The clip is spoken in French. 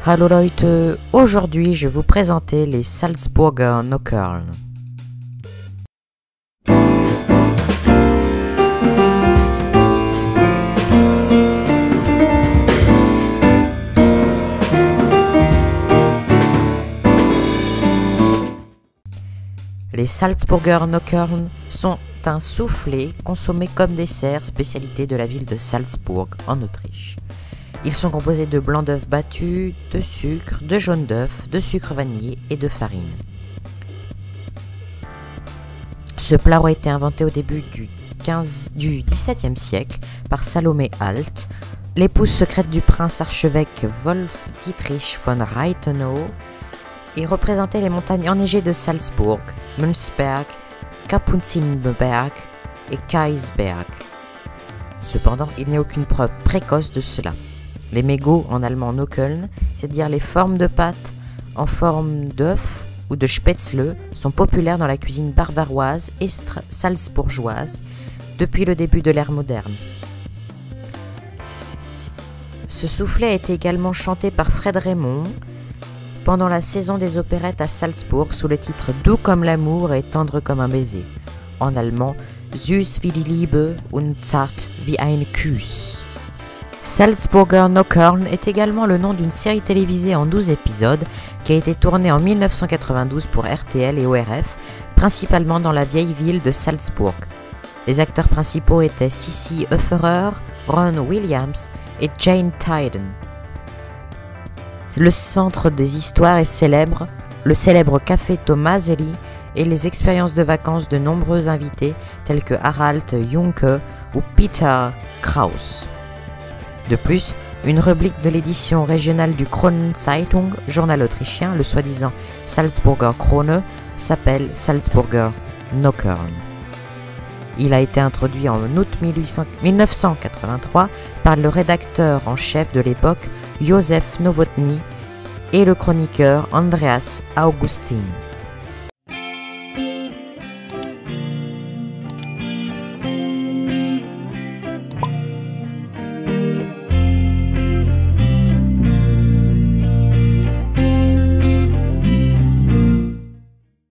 Hallo Leute, aujourd'hui je vais vous présenter les Salzburger Nockerl. Les Salzburger Nockerl sont un soufflé consommé comme dessert, spécialité de la ville de Salzbourg en Autriche. Ils sont composés de blanc d'œuf battu, de sucre, de jaune d'œuf, de sucre vanillé et de farine. Ce plat aurait été inventé au début du XVIIe siècle par Salome Alt, l'épouse secrète du prince archevêque Wolf Dietrich von Reitenow, et représentait les montagnes enneigées de Salzbourg, Münzberg, Kapuzinenberg et Kaisberg. Cependant, il n'y a aucune preuve précoce de cela. Les mégots, en allemand Nockeln, c'est-à-dire les formes de pâte en forme d'œuf ou de spätzle, sont populaires dans la cuisine bavaroise et salzbourgeoise depuis le début de l'ère moderne. Ce soufflet a été également chanté par Fred Raymond pendant la saison des opérettes à Salzbourg sous le titre Doux comme l'amour et tendre comme un baiser, en allemand Süß wie die Liebe und zart wie ein Kuss. Salzburger Nockerl est également le nom d'une série télévisée en 12 épisodes qui a été tournée en 1992 pour RTL et ORF, principalement dans la vieille ville de Salzbourg. Les acteurs principaux étaient Sissi Höfferer, Ron Williams et Jane Tydon. Le centre des histoires est célèbre, le célèbre café Tomaselli et les expériences de vacances de nombreux invités tels que Harald Junke ou Peter Kraus. De plus, une rubrique de l'édition régionale du Kronenzeitung, journal autrichien, le soi-disant Salzburger Krone, s'appelle Salzburger Nockerl. Il a été introduit en août 1983 par le rédacteur en chef de l'époque, Josef Nowotny, et le chroniqueur Andreas Augustin.